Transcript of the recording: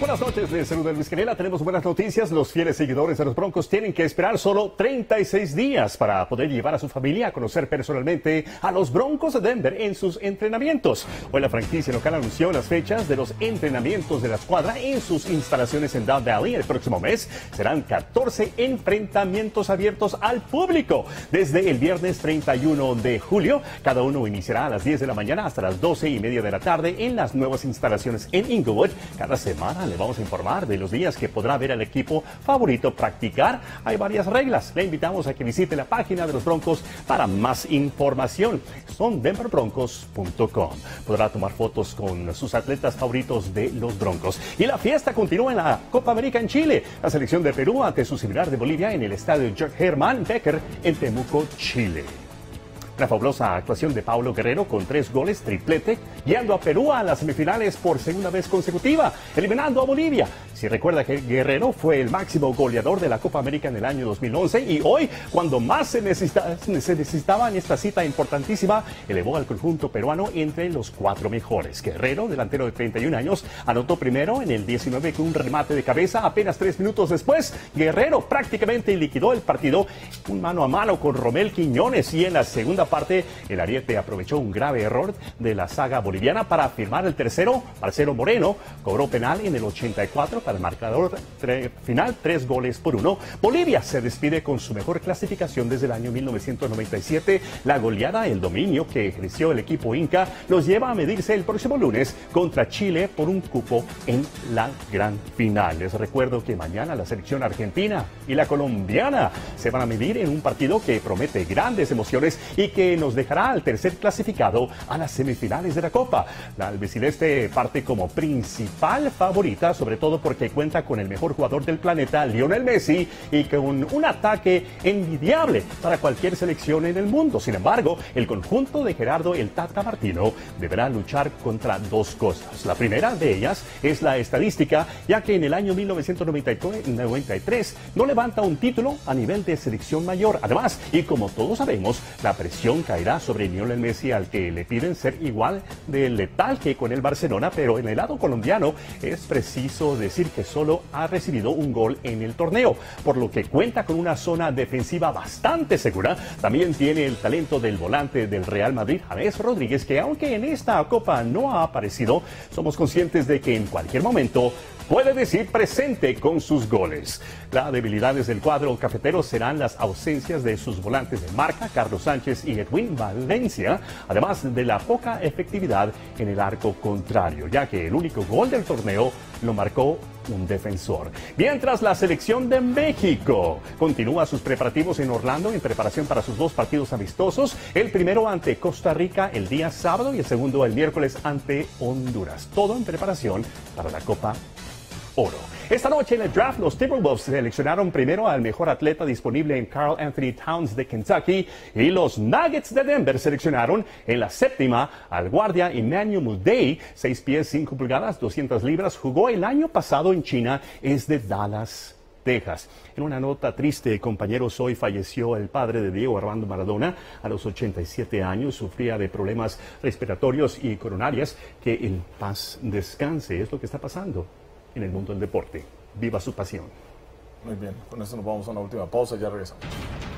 Buenas noches, les saluda Luis Canela. Tenemos buenas noticias. Los fieles seguidores de los Broncos tienen que esperar solo 36 días para poder llevar a su familia a conocer personalmente a los Broncos de Denver en sus entrenamientos. Hoy la franquicia local anunció las fechas de los entrenamientos de la escuadra en sus instalaciones en Death Valley. El próximo mes serán 14 enfrentamientos abiertos al público. Desde el viernes 31 de julio, cada uno iniciará a las 10 de la mañana hasta las 12:30 de la tarde en las nuevas instalaciones en Inglewood. Cada semana le vamos a informar de los días que podrá ver al equipo favorito practicar. Hay varias reglas. Le invitamos a que visite la página de los Broncos para más información. Son denverbroncos.com. Podrá tomar fotos con sus atletas favoritos de los Broncos. Y la fiesta continúa en la Copa América en Chile. La selección de Perú ante su similar de Bolivia en el estadio Germán Becker en Temuco, Chile. Una fabulosa actuación de Paulo Guerrero con 3 goles, triplete, guiando a Perú a las semifinales por segunda vez consecutiva, eliminando a Bolivia. Si recuerda que Guerrero fue el máximo goleador de la Copa América en el año 2011 y hoy, cuando más se necesitaba en esta cita importantísima, elevó al conjunto peruano entre los 4 mejores. Guerrero, delantero de 31 años, anotó primero en el 19 con un remate de cabeza. Apenas 3 minutos después, Guerrero prácticamente liquidó el partido, un mano a mano con Romel Quiñones, y en la segunda parte, el ariete aprovechó un grave error de la saga boliviana para firmar el tercero. Marcelo Moreno cobró penal en el 84 para el marcador final, 3-1. Bolivia se despide con su mejor clasificación desde el año 1997. La goleada, el dominio que ejerció el equipo inca, los lleva a medirse el próximo lunes contra Chile por un cupo en la gran final. Les recuerdo que mañana la selección argentina y la colombiana se van a medir en un partido que promete grandes emociones y que nos dejará al tercer clasificado a las semifinales de la Copa. La albiceleste parte como principal favorita, sobre todo porque cuenta con el mejor jugador del planeta, Lionel Messi, y con un ataque envidiable para cualquier selección en el mundo. Sin embargo, el conjunto de Gerardo el Tata Martino deberá luchar contra 2 cosas. La primera de ellas es la estadística, ya que en el año 1993 no levanta un título a nivel de selección mayor. Además, y como todos sabemos, la presión caerá sobre Lionel Messi, al que le piden ser igual de letal que con el Barcelona, pero en el lado colombiano es preciso decir que solo ha recibido un gol en el torneo, por lo que cuenta con una zona defensiva bastante segura. También tiene el talento del volante del Real Madrid, James Rodríguez, que aunque en esta Copa no ha aparecido, somos conscientes de que en cualquier momento puede decir presente con sus goles. Las debilidades del cuadro cafetero serán las ausencias de sus volantes de marca, Carlos Sánchez y Edwin Valencia, además de la poca efectividad en el arco contrario, ya que el único gol del torneo lo marcó un defensor. Mientras la selección de México continúa sus preparativos en Orlando en preparación para sus 2 partidos amistosos, el primero ante Costa Rica el día sábado y el segundo el miércoles ante Honduras. Todo en preparación para la Copa Oro. Esta noche en el draft, los Timberwolves seleccionaron primero al mejor atleta disponible en Karl Anthony Towns de Kentucky, y los Nuggets de Denver seleccionaron en la 7ª al guardia Emmanuel Mudiay, 6 pies 5 pulgadas, 200 libras, jugó el año pasado en China, es de Dallas, Texas. En una nota triste, compañeros, hoy falleció el padre de Diego Armando Maradona a los 87 años. Sufría de problemas respiratorios y coronarias. Que en paz descanse. Es lo que está pasando en el mundo del deporte. Viva su pasión. Muy bien, con eso nos vamos a una última pausa y ya regresamos.